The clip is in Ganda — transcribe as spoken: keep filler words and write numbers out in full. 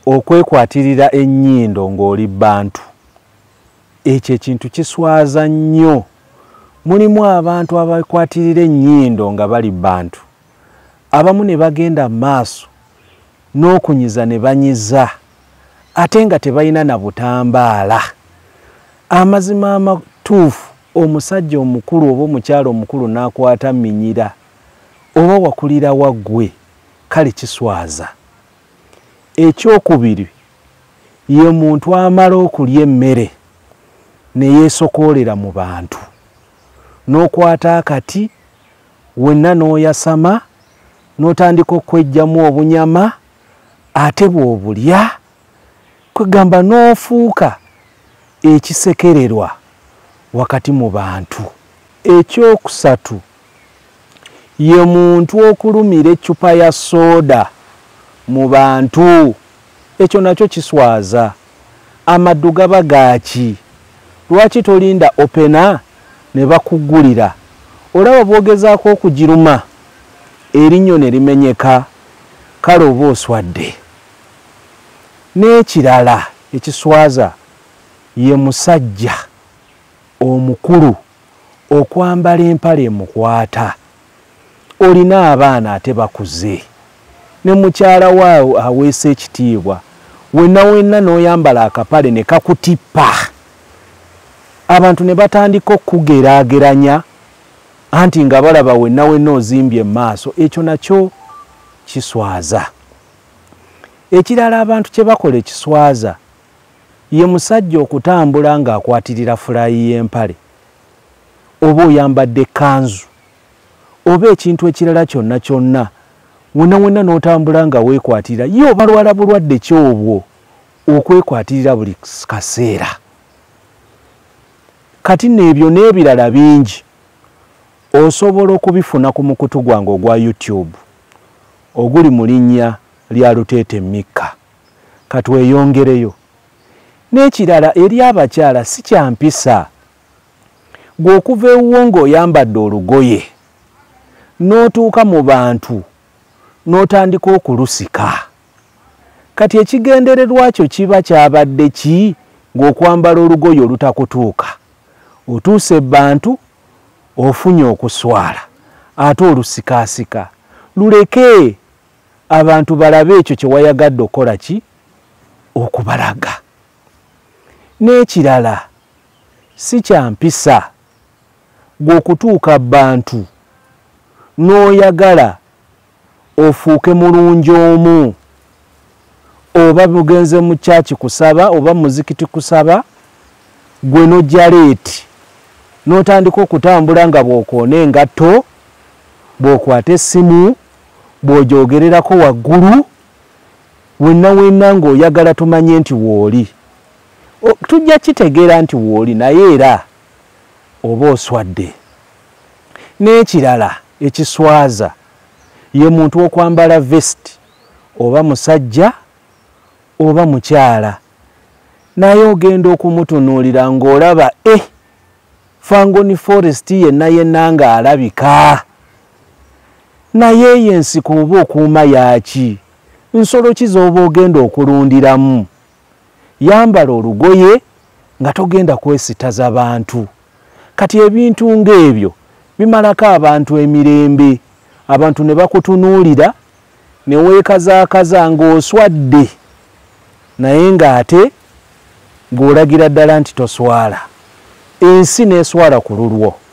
okwekwatirira ennyindo ng'oli bantu ekyo ekintu kiswaza nnyo. Mulimu abantu abakwatirira ennyindo nga bali bantu, abamu ne bagenda maaso n'okunyiza ne banyiza ate nga tebalina na butambaala. Amazima amatuufu, omusajja omukulu oba omukyala omukulu n'akwata minyira oba wakulira waggwe, kale kiswaza. Ekyokubiri ye muntu amala okulya emmere ne yeesokoolera mu bantu, n'okwata akati wenna n'oyasama n'otandika okwejjamu obunyama ate bw'obulya kwegamba n'ofuuka ekisekererwa wakati mu bantu. Ekyokusatu ye muntu okulumira eccupa ya sooda mu bantu, ekyo nakyo kiswaza. Amaddu gaba gaaki, lwaki tolinda opena ne bakugulira? Olaba bwogezaako okugiruma erinnyo ne limenyeka, kale oba oswadde. N'ekirala ekiswaza ye musajja omukulu okwambala empale emukwata. Olina abaana ate bakuze, ne mukyala waawo aweesa ekitiibwa, wenna wenna n'oyambala akapale ne kakutippa. Abantu ne batandika okugeraageranya anti nga balaba wenna wenna ozimbye maaso. Ekyo nakyo kiswaza. Ekirala abantu kye bakola ekiswaza ye musajja okutambula ng'akwatirira fulayi y'empale, oba oyambadde kanzu oba ekintu ekirala kyonna kyonna, wenna wenna n'otambula nga weekwatirira. Ye obalwala bulwadde ki obwo okwekwatirira buli kaseera? Kati n'ebyo n'ebirala bingi osobola okubifuna ku mukutu gwange ogwa YouTube oguli mu linnya lya Luteete Mika. Kati weeyongereyo. N'ekirala eri abakyala si kyampisa gwe okuva ewuwo ng'oyambadde olugoye n'otuuka mu bantu n'otandika okulusika. Kati ekigendererwa kyo kiba kyabadde ki ng'okwambala olugoye olutakutuuka? Otuuse bantu ofunye okuswala ate olusikaasika. Luleke abantu balabe ekyo kye wayagadde okola ki? Okubalaga. N'ekirala si kyampisa gwe okutuuka bantu n'oyagala ofuuke mulungi omu, oba mugenze mu kyaki kusaba oba muzikiti kusaba, gwe n'ojja leeti n'otandika okutambula nga bw'okoona engatto, bw'okwata essimu, bw'ogyogererako waggulu, wenna wenna ng'oyagala tumanye nti wooli. Tujja kitegeera nti wooli naye era oba oswadde. N'ekirala ekiswaza ye muntu okwambala vesti, oba musajja oba mukyala, naye ogenda okumutunuulira ng'olaba eh Fangoni Forest yenna yenna ng'alabika. Naye y'ensiko oba okuuma yaaki? Nsolo ki z'oba ogenda okulundiramu? Yambala olugoye nga togenda kwesitaza bantu. Kati ebintu ng'ebyo bimalako abantu emirembe, abantu ne bakutunuulira ne weekazaakaza ng'oswadde naye ng'ate ng'olagira ddala nti toswala. Ensi n'eswala ku lulwo.